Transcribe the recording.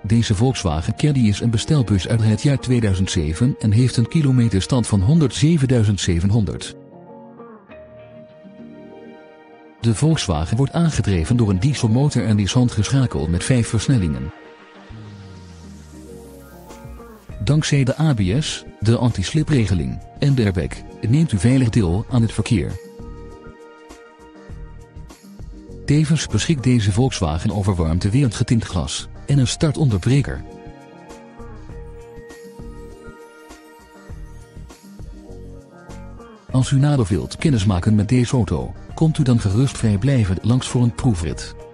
Deze Volkswagen Caddy is een bestelbus uit het jaar 2007 en heeft een kilometerstand van 107.700. De Volkswagen wordt aangedreven door een dieselmotor en is handgeschakeld met 5 versnellingen. Dankzij de ABS, de anti-slipregeling en de airbag neemt u veilig deel aan het verkeer. Tevens beschikt deze Volkswagen over warmtewerend getint glas en een startonderbreker. Als u nader wilt kennismaken met deze auto, komt u dan gerust vrijblijvend langs voor een proefrit.